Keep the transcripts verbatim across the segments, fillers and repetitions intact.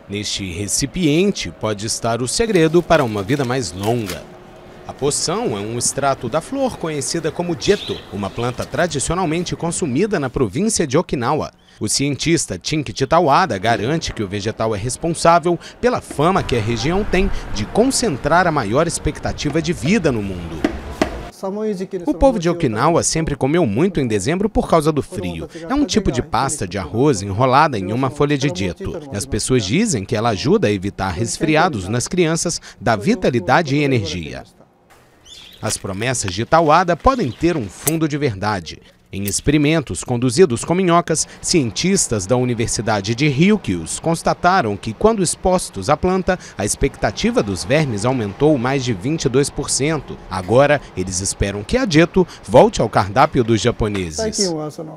Neste recipiente pode estar o segredo para uma vida mais longa. A poção é um extrato da flor conhecida como jeto, uma planta tradicionalmente consumida na província de Okinawa. O cientista Shinichi Tawada garante que o vegetal é responsável pela fama que a região tem de concentrar a maior expectativa de vida no mundo. O povo de Okinawa sempre comeu muito em dezembro por causa do frio. É um tipo de pasta de arroz enrolada em uma folha de jeto. As pessoas dizem que ela ajuda a evitar resfriados nas crianças, dá vitalidade e energia. As promessas de Tawada podem ter um fundo de verdade. Em experimentos conduzidos com minhocas, cientistas da Universidade de Ryukyu constataram que, quando expostos à planta, a expectativa dos vermes aumentou mais de vinte e dois por cento. Agora, eles esperam que a jeto volte ao cardápio dos japoneses.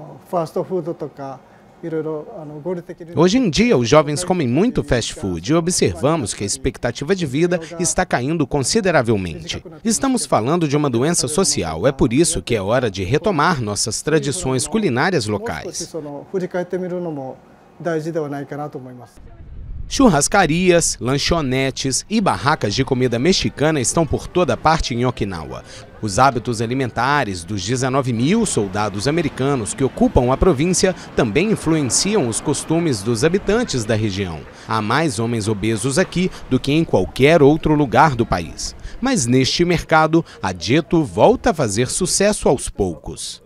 Hoje em dia, os jovens comem muito fast food e observamos que a expectativa de vida está caindo consideravelmente. Estamos falando de uma doença social, é por isso que é hora de retomar nossas tradições culinárias locais. Churrascarias, lanchonetes e barracas de comida mexicana estão por toda parte em Okinawa. Os hábitos alimentares dos dezenove mil soldados americanos que ocupam a província também influenciam os costumes dos habitantes da região. Há mais homens obesos aqui do que em qualquer outro lugar do país. Mas neste mercado, a jeto volta a fazer sucesso aos poucos.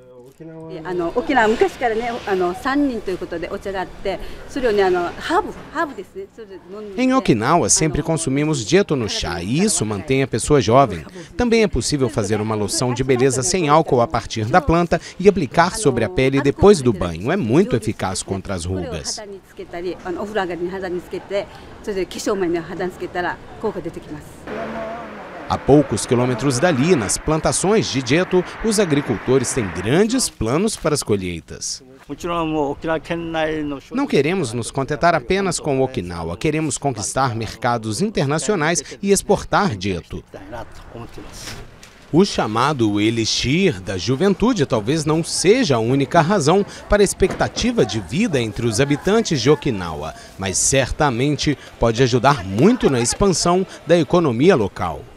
Em Okinawa sempre consumimos jeto no chá e isso mantém a pessoa jovem. Também é possível fazer uma loção de beleza sem álcool a partir da planta e aplicar sobre a pele depois do banho. É muito eficaz contra as rugas. A poucos quilômetros dali, nas plantações de jeto, os agricultores têm grandes planos para as colheitas. Não queremos nos contentar apenas com Okinawa, queremos conquistar mercados internacionais e exportar jeto. O chamado elixir da juventude talvez não seja a única razão para a expectativa de vida entre os habitantes de Okinawa, mas certamente pode ajudar muito na expansão da economia local.